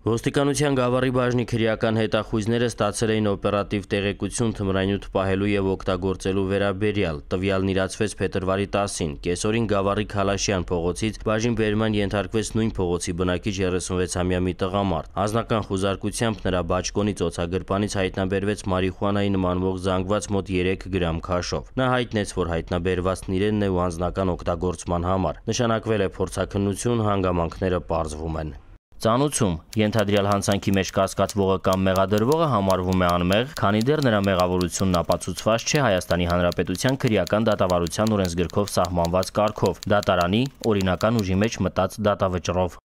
Ոստիկանության գավառի բաժնի քրեական հետախույզները ստացել էին օպերատիվ տեղեկություն թմրանյութ պահելու եւ օգտագործելու վերաբերյալ։ Տվյալն իրացվեց փետրվարի 10-ին։ Կեսօրին գավառի Քալաշյան փողոցից բաժին բերման ենթարկվեց նույն փողոցի բնակիչ 36-ամյա մի տղամարդ։ Անձնական խուզարկությամբ նրա բաճկոնի ծոցագրպանից հայտնաբերվեց մարիխուանայի նմանվող զանգված մոտ 3 գրամ քաշով։ Նա հայտնեց, որ հայտնաբերվածն իրենն է ու անձնական օգտագործման համար։ Նշանակվել է փորձաքննություն, հանգամանքները պարզվում են։ Ծանուցում ենթադրյալ հանցանքի մեջ կասկածվողը կամ մեղադրվողը համարվում է անմեղ, քանի դեռ նրա մեղավորությունն ապացուցված չէ Հայաստանի Հանրապետության քրեական դատավարության օրենսգրքով սահմանված կարգով՝ դատարանի օրինական ուժի մեջ մտած դատավճռով։